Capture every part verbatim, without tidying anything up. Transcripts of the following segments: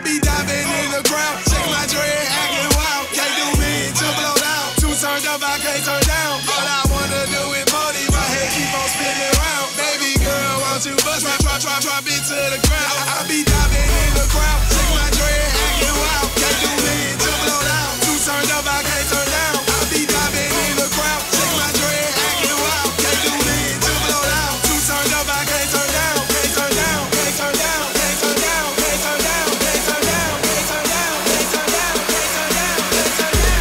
be diving in the crowd, shaking my dread, acting wild. Can't do me to blow down. Too turned up, I can't turn down. All I wanna do is party, my head keep on spinning round. Baby girl, won't you bust my drop, drop, drop it to the ground? I, I be diving in the crowd, shaking my dread, acting wild. Can't do me to blow down. Too turned up, I can't turn down. I be diving in the crowd, shaking my dread, acting wild. Can't do me to blow down. Too turned up, I can't turn down. Can't turn down, can't turn down, can't turn down, can't turn down, can't turn down, can't turn down, can't turn down, can't turn down, can't turn down.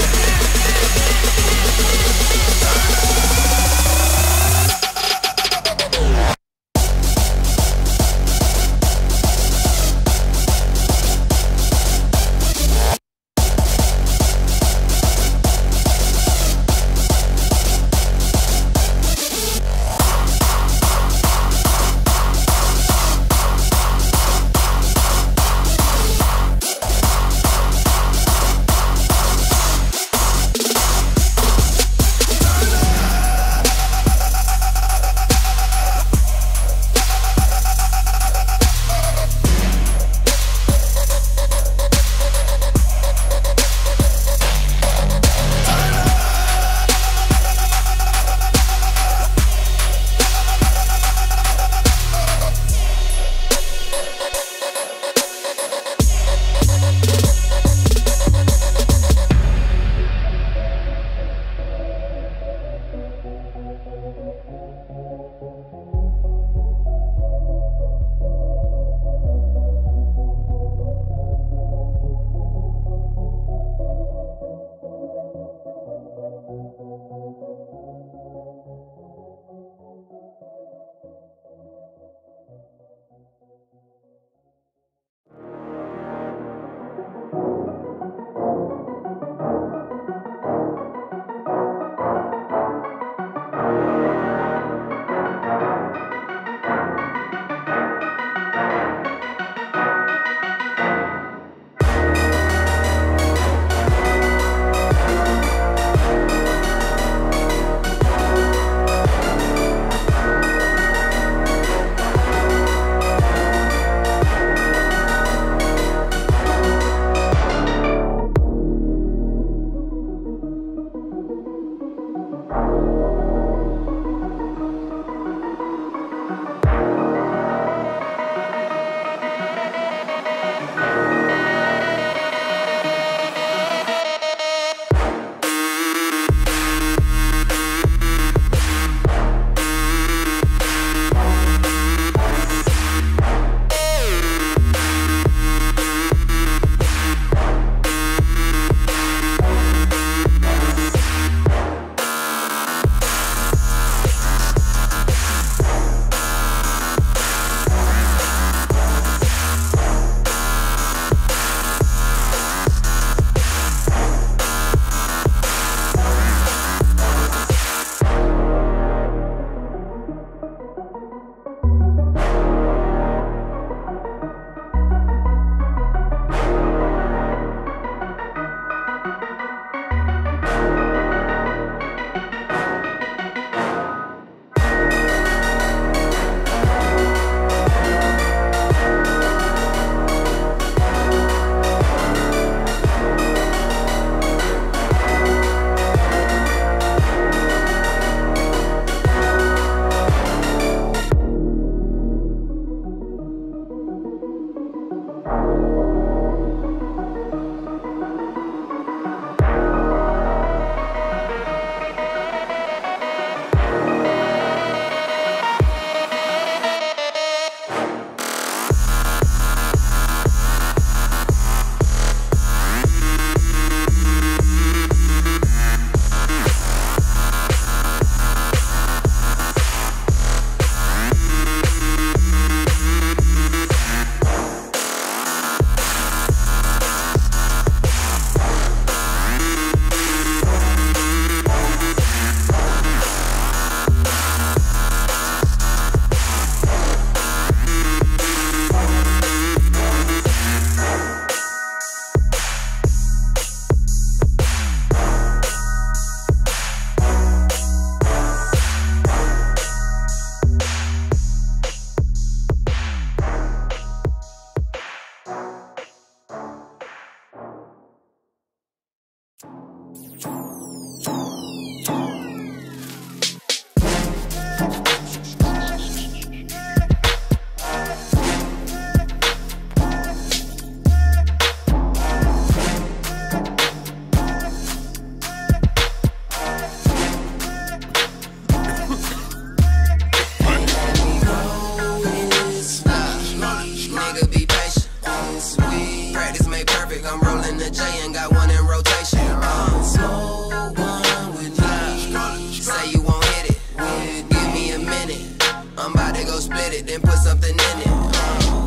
I'm rolling the J and got one in rotation. Uh, smoke one with me. Say you won't hit it. Give me a minute. I'm about to go split it, then put something in it. Uh,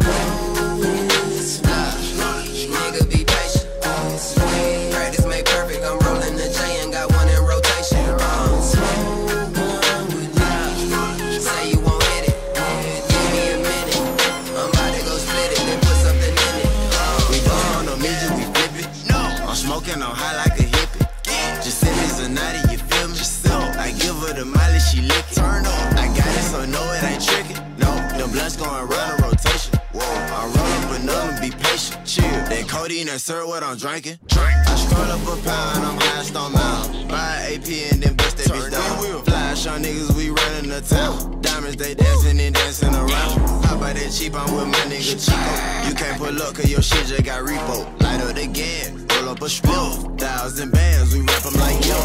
nigga be patient. Practice make perfect. I'm rolling the J and got one in rotation. Uh, smoke one with me. Say you won't hit it. Give me a minute. I'm about to go split it, then put something in it. Smoking on high like a hippie. Just send me Zanatti, you feel me? I give her the mileage, she lick it. Turn up. I got it, so no, it ain't tricky. No, the blunts going round in rotation. Whoa, I roll up another, be patient. Chill. That codeine and syrup, what I'm drinking. Drink. I scroll up a pound, I'm high, stone mound. Buy an A P and then bust that bitch down. Flash on niggas, we running the town. Diamonds, they dancing and dancing around. How about that cheap? I'm with my nigga Chico. You can't pull up, cause your shit just got repo. Light up again. Roll up a spliff, thousand bands, we rap them like yo.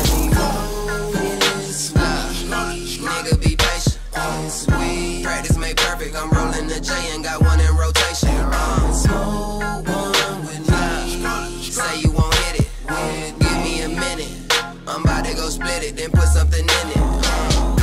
Nigga be patient. Practice make perfect. I'm rolling the J and got one in rotation. Uh, smoke one with me. Say you won't hit it. Give me a minute. I'm about to go split it, then put something in it. Uh,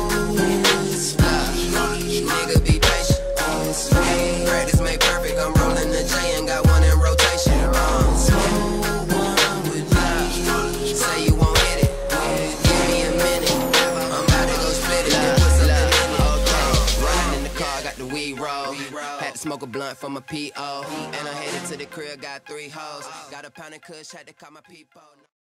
nigga be patient. Practice make perfect. I'm rolling the J and got one in rotation. Uh, smoke one with me. Say you won't hit it. Give me a minute. I'm about to go split it, then put something in it. Okay. Riding in the car, got the weed roll. Had to smoke a blunt from a P O. And I headed to the crib, got three hoes. Got a pound of kush, had to call my people.